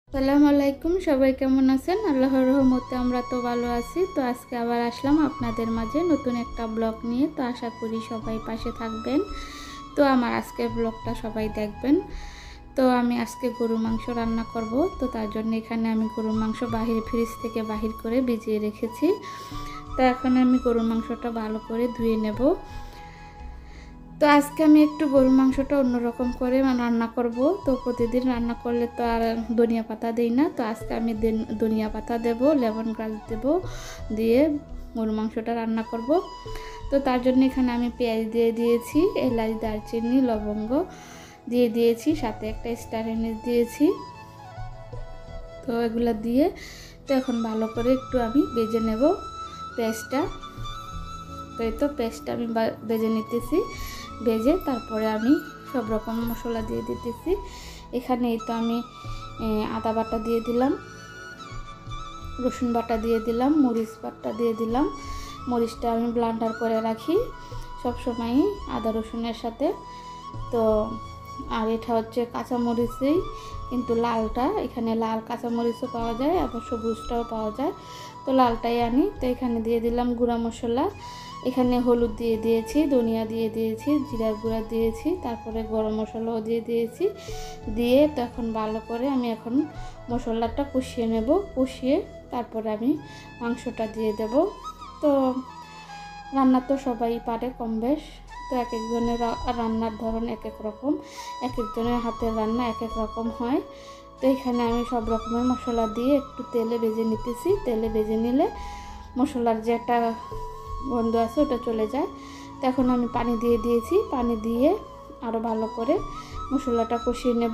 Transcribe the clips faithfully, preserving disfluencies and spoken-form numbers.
আসসালামু আলাইকুম। সবাই কেমন আছেন? আল্লাহর রহমতে আমরা তো ভালো আছি। তো আজকে আবার আসলাম আপনাদের মাঝে নতুন একটা ব্লগ নিয়ে। তো আশা করি সবাই পাশে থাকবেন। তো আমার আজকের ব্লগটা সবাই দেখবেন। তো আমি আজকে গরুর মাংস রান্না করব। তো তার জন্য এখানে আমি গরুর মাংস বাহির ফ্রিজ থেকে বাহির করে ভিজিয়ে রেখেছি। তো এখন আমি গরুর মাংসটা ভালো করে ধুয়ে নেব। তো আজকে আমি একটু গরুর মাংসটা অন্যরকম করে রান্না করব। তো প্রতিদিন রান্না করলে তো আর ধনিয়া পাতা দিই না। তো আজকে আমি ধনিয়া পাতা দেব, লেমন গ্রাস দেব, দিয়ে গরুর মাংসটা রান্না করব। তো তার জন্য এখানে আমি পেঁয়াজ দিয়ে দিয়েছি, এলাচ, দারচিনি, লবঙ্গ দিয়ে দিয়েছি, সাথে একটা স্টার এনিস দিয়েছি। তো এগুলো দিয়ে তো এখন ভালো করে একটু আমি ভেজে নেব পেঁয়াজটা। তো এই তো পেঁয়াজটা আমি ভেজে নিতেছি। ভেজে তারপরে আমি সব রকম মশলা দিয়ে দিতেছি। এখানে এই তো আমি আদা বাটা দিয়ে দিলাম, রসুন বাটা দিয়ে দিলাম, মরিচ বাটা দিয়ে দিলাম। মরিচটা আমি ব্লেন্ডার করে রাখি সব সময়ই আদা রসুনের সাথে। তো আর এটা হচ্ছে কাঁচামরিচই, কিন্তু লালটা এখানে লাল কাঁচামরিচও পাওয়া যায়, আবার সবুজটাও পাওয়া যায়। তো লালটাই আনি। তো এখানে দিয়ে দিলাম গুঁড়া মশলা, এখানে হলুদ দিয়ে দিয়েছি, ধনিয়া দিয়ে দিয়েছি, জিরার গুঁড়া দিয়েছি, তারপরে গরম মশলাও দিয়ে দিয়েছি। দিয়ে তো এখন ভালো করে আমি এখন মশলাটা কষিয়ে নেব। কষিয়ে তারপরে আমি মাংসটা দিয়ে দেব। তো রান্না তো সবাই পারে কম বেশ। তো এক একজনের রান্নার ধরন এক এক রকম, এক একজনের হাতের রান্না এক এক রকম হয়। তো এখানে আমি সব রকমের মশলা দিয়ে একটু তেলে ভেজে নিতেছি। তেলে ভেজে নিলে মশলার যে একটা গন্ধ আছে ওটা চলে যায়। তো এখন আমি পানি দিয়ে দিয়েছি। পানি দিয়ে আরও ভালো করে মশলাটা কষিয়ে নেব।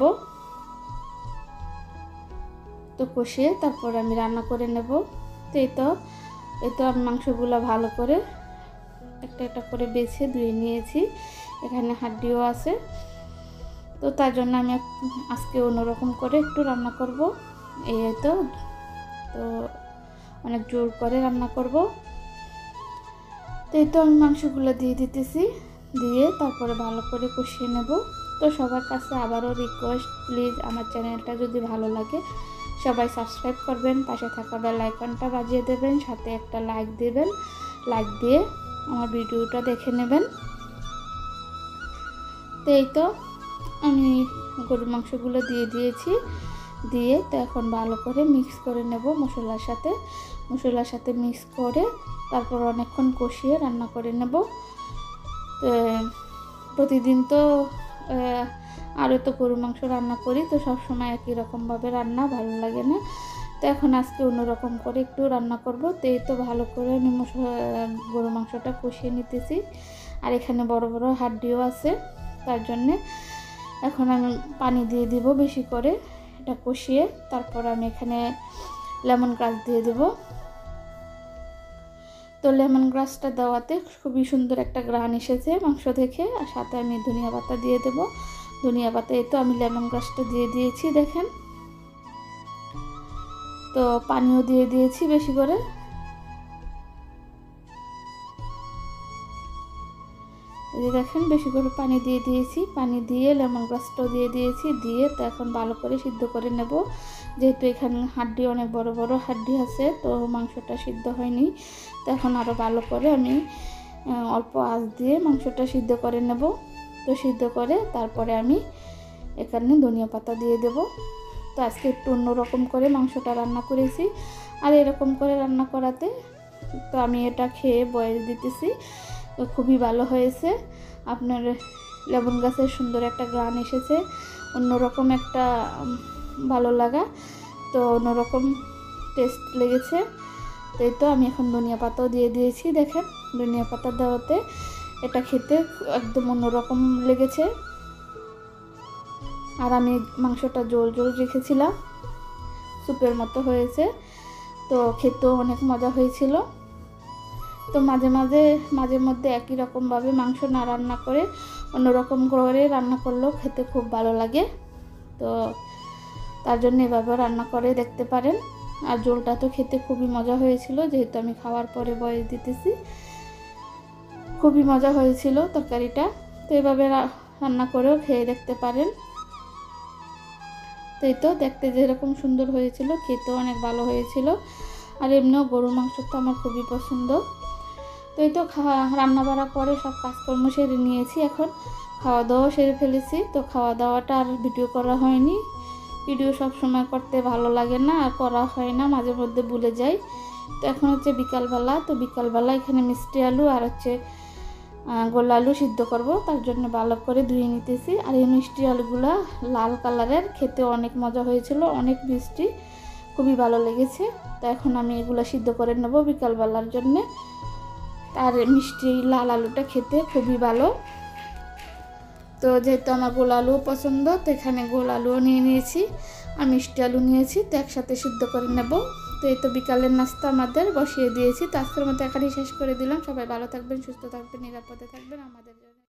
তো কষিয়ে তারপর আমি রান্না করে নেব। তো এই তো এই তো আমি মাংসগুলো ভালো করে একটা একটা করে বেছে ধুয়ে নিয়েছি। এখানে হাড্ডিও আছে। তো তার জন্য আমি আজকে অন্যরকম করে একটু রান্না করব। এই তো তো অনেক জোর করে রান্না করব। তো এই তো আমি মাংসগুলো দিয়ে দিতেছি। দিয়ে তারপরে ভালো করে কষিয়ে নেব। তো সবার কাছে আবারও রিকোয়েস্ট, প্লিজ আমার চ্যানেলটা যদি ভালো লাগে সবাই সাবস্ক্রাইব করবেন, পাশে থাকা বেল আইকনটা বাজিয়ে দেবেন, সাথে একটা লাইক দেবেন। লাইক দিয়ে আমার ভিডিওটা দেখে নেবেন। তো এই তো আমি গরুর মাংসগুলো দিয়ে দিয়েছি। দিয়ে তো এখন ভালো করে মিক্স করে নেব মশলার সাথে। মশলার সাথে মিক্স করে তারপর অনেকক্ষণ কষিয়ে রান্না করে নেব। তো প্রতিদিন তো আরও তো গরুর মাংস রান্না করি, তো সব সময় একই রকমভাবে রান্না ভালো লাগে না। তো এখন আজকে অন্যরকম করে একটু রান্না করব। তো এই তো ভালো করে আমি মশলা গরুর মাংসটা কষিয়ে নিতেছি। আর এখানে বড় বড় হাড্ডিও আছে, তার জন্যে এখন আমি পানি দিয়ে দিব বেশি করে, এটা কষিয়ে তারপর আমি এখানে লেমন গ্রাস দিয়ে দেব। তো লেমন গ্রাসটা দেওয়াতে খুবই সুন্দর একটা ঘ্রাণ এসেছে মাংস দেখে। আর সাথে আমি ধনিয়া পাতা দিয়ে দেব। ধনিয়া পাতা এই তো আমি লেমন গ্রাসটা দিয়ে দিয়েছি দেখেন। তো পানিও দিয়ে দিয়েছি বেশি করে। এই দেখেন বেশি করে পানি দিয়ে দিয়েছি। পানি দিয়ে লেমন গ্রাসটাও দিয়ে দিয়েছি। দিয়ে তো এখন ভালো করে সিদ্ধ করে নেব। যেহেতু এখানে হাড্ডি অনেক বড় বড় হাড্ডি আছে, তো মাংসটা সিদ্ধ হয়নি। তো এখন আরও ভালো করে আমি অল্প আঁচ দিয়ে মাংসটা সিদ্ধ করে নেব। তো সিদ্ধ করে তারপরে আমি এখানে ধনিয়া পাতা দিয়ে দেব। তো আজকে একটু অন্যরকম করে মাংসটা রান্না করেছি। আর এরকম করে রান্না করাতে তো আমি এটা খেয়ে বয়েস দিতেছি, খুবই ভালো হয়েছে। আপনার লেবুন গাছের সুন্দর একটা ঘ্রাণ এসেছে, অন্যরকম একটা ভালো লাগা, তো অন্যরকম টেস্ট লেগেছে। তো এই তো আমি এখন ধনিয়া পাতাও দিয়ে দিয়েছি দেখেন। ধনিয়া পাতা দেওয়াতে এটা খেতে একদম অন্যরকম লেগেছে। আর আমি মাংসটা জোল জোল রেখেছিলাম, স্যুপের মতো হয়েছে। তো খেতেও অনেক মজা হয়েছিল। তো মাঝে মাঝে মাঝে মধ্যে একই রকমভাবে মাংস না রান্না করে অন্যরকম করে রান্না করলেও খেতে খুব ভালো লাগে। তো তার জন্য এভাবে রান্না করে দেখতে পারেন। আর ঝোলটা তো খেতে খুবই মজা হয়েছিল, যেহেতু আমি খাওয়ার পরে বয়েস দিতেছি। খুবই মজা হয়েছিল তরকারিটা। তো এভাবে রান্না করেও খেয়ে দেখতে পারেন। তো এই তো দেখতে যেরকম সুন্দর হয়েছিল, খেতেও অনেক ভালো হয়েছিল। আর এমনিও গরুর মাংস তো আমার খুবই পছন্দ। তো এই তো খাওয়া রান্না বাড়া করে সব কাজকর্ম সেরে নিয়েছি, এখন খাওয়া দাওয়া সেরে ফেলেছি। তো খাওয়া দাওয়াটা আর ভিডিও করা হয়নি, ভিডিও সব সময় করতে ভালো লাগে না আর করা হয় না, মাঝে মধ্যে ভুলে যাই। তো এখন হচ্ছে বিকালবেলা, তো বিকালবেলা এখানে মিষ্টি আলু আর হচ্ছে গোলা আলু সিদ্ধ করব, তার জন্য ভালো করে ধুয়ে নিতেছি। আর এই মিষ্টি আলুগুলা লাল কালারের, খেতে অনেক মজা হয়েছিল, অনেক মিষ্টি, খুবই ভালো লেগেছে। তো এখন আমি এগুলো সিদ্ধ করে নেব বিকালবেলার জন্যে। আর মিষ্টি লাল আলুটা খেতে খুবই ভালো। তো যেহেতু আমার গোল আলু পছন্দ, তো এখানে গোল আলুও নিয়ে নিয়েছি আর মিষ্টি আলু নিয়েছি, তো একসাথে সিদ্ধ করে নেব। তো এই তো বিকালের নাস্তা আমাদের বসিয়ে দিয়েছি। তো আজকের মতো এখানেই শেষ করে দিলাম। সবাই ভালো থাকবেন, সুস্থ থাকবেন, নিরাপদে থাকবেন। আমাদের